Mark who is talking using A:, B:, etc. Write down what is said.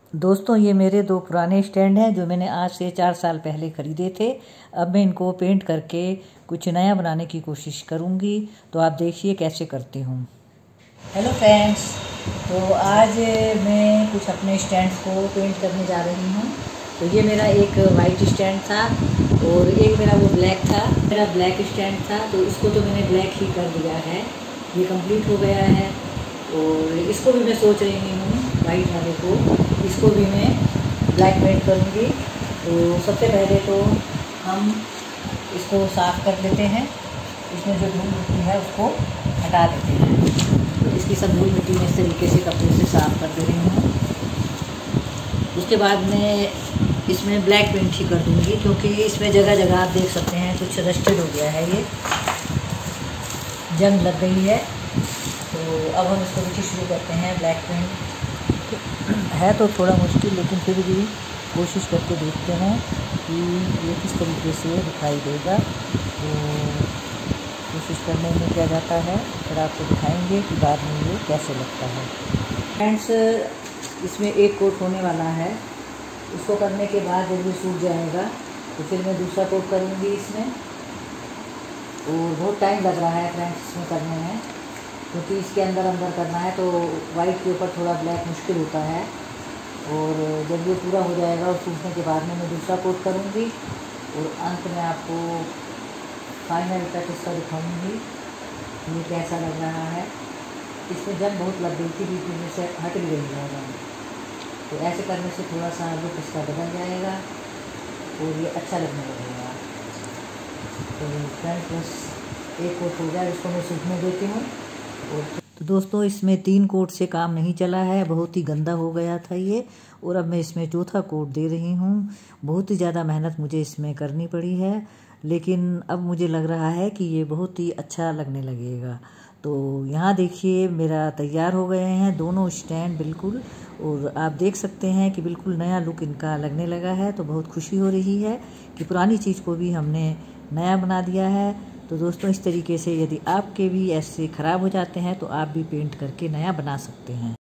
A: दोस्तों ये मेरे दो पुराने स्टैंड हैं जो मैंने आज से 4 साल पहले ख़रीदे थे। अब मैं इनको पेंट करके कुछ नया बनाने की कोशिश करूँगी, तो आप देखिए कैसे करती हूँ। हेलो फ्रेंड्स, तो आज मैं कुछ अपने स्टैंड्स को पेंट करने जा रही हूँ। तो ये मेरा एक वाइट स्टैंड था और एक मेरा वो ब्लैक था। मेरा ब्लैक स्टैंड था तो इसको तो मैंने ब्लैक ही कर दिया है, ये कंप्लीट हो गया है। और इसको भी मैं सोच रही हूँ वाइट वाले को, इसको भी मैं ब्लैक पेंट करूँगी। तो सबसे पहले तो हम इसको साफ़ कर लेते हैं, इसमें जो धूल मिट्टी है उसको हटा देते हैं। तो इसकी सब धूल मिट्टी में इस तरीके से कपड़े से साफ़ कर दे रही हूँ। उसके बाद मैं इसमें ब्लैक पेंट ही कर दूँगी, क्योंकि इसमें जगह जगह आप देख सकते हैं कुछ रस्टेड हो गया है, ये जंग लग गई है। तो अब हम इसको देखिए शुरू करते हैं। ब्लैक पेंट है तो थोड़ा मुश्किल, लेकिन फिर भी कोशिश करके देखते हैं कि ये किस तरीके से दिखाई देगा। तो कोशिश करने में क्या जाता है, फिर आपको दिखाएंगे कि बाद में ये कैसे लगता है। फ्रेंड्स, इसमें एक कोट होने वाला है, उसको करने के बाद जब ये सूख जाएगा तो फिर मैं दूसरा कोट करूँगी इसमें। और बहुत टाइम लग रहा है फ्रेंड्स इसमें करने में, क्योंकि इसके अंदर करना है तो वाइट के ऊपर थोड़ा ब्लैक मुश्किल होता है। और जब ये पूरा हो जाएगा और सूखने के बाद में मैं दूसरा कोट करूँगी और अंत में आपको फाइनल टच इसका दिखाऊँगी ये कैसा लग रहा है। इसमें जंग बहुत लग गई थी, बीच में से हट भी गई है। तो ऐसे करने से थोड़ा सा लुक इसका बदल जाएगा और ये अच्छा लगने लगेगा। तो फ्रेंड्स बस एक कोट हो जाए, इसको मैं सूखने देती हूँ। तो दोस्तों, इसमें 3 कोट से काम नहीं चला है, बहुत ही गंदा हो गया था ये। और अब मैं इसमें चौथा कोट दे रही हूँ। बहुत ही ज़्यादा मेहनत मुझे इसमें करनी पड़ी है, लेकिन अब मुझे लग रहा है कि ये बहुत ही अच्छा लगने लगेगा। तो यहाँ देखिए मेरा तैयार हो गए हैं दोनों स्टैंड बिल्कुल, और आप देख सकते हैं कि बिल्कुल नया लुक इनका लगने लगा है। तो बहुत खुशी हो रही है कि पुरानी चीज़ को भी हमने नया बना दिया है। तो दोस्तों, इस तरीके से यदि आपके भी ऐसे ख़राब हो जाते हैं तो आप भी पेंट करके नया बना सकते हैं।